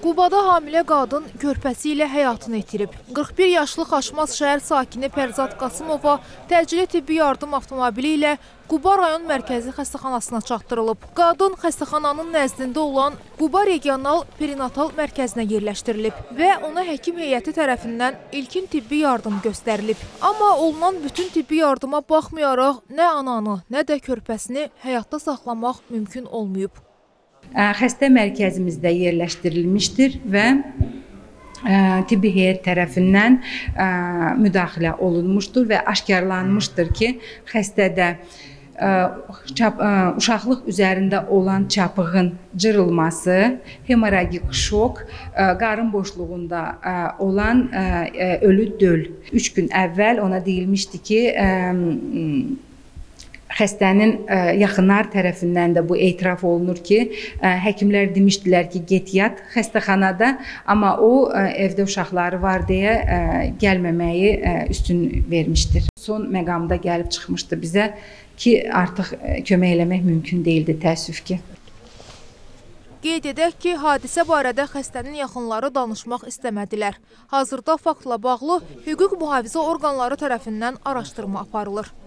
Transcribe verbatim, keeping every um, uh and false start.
Qubada hamilə qadın körpəsi ilə həyatını itirib. qırx bir yaşlı Xaçmaz şəhər sakini Pərzad Qasımova təcili tibbi yardım avtomobili ilə Quba rayon mərkəzi xəstəxanasına çatdırılıb. Qadın xəstəxananın nəzdində olan Quba regional perinatal mərkəzinə yerləşdirilib və ona həkim heyəti tərəfindən ilkin tibbi yardım göstərilib. Amma olunan bütün tibbi yardıma baxmayaraq nə ananı, nə də körpəsini həyatda saxlamaq mümkün olmayıb. Xəstə mərkəzimizdə yerləşdirilmişdir və tibbi heyət tərəfindən müdaxilə olunmuşdur və aşkarlanmışdır ki, xəstədə uşaqlıq üzərində olan çapığın cırılması, hemoragik şok, qarın boşluğunda olan ölü döl. Üç gün əvvəl ona deyilmişdi ki, xəstənin yaxınlar tərəfindən də bu etiraf olunur ki, həkimlər demişdilər ki, get yat xəstəxanada, amma o evdə uşaqları var deyə gəlməməyi üstün vermişdir. Son məqamda gəlib çıxmışdı bizə ki, artıq kömək eləmək mümkün deyildi, təəssüf ki. Qeyd edək ki, hadisə barədə xəstənin yaxınları danışmaq istəmədilər. Hazırda faktla bağlı hüquq mühafizə orqanları tərəfindən araşdırma aparılır.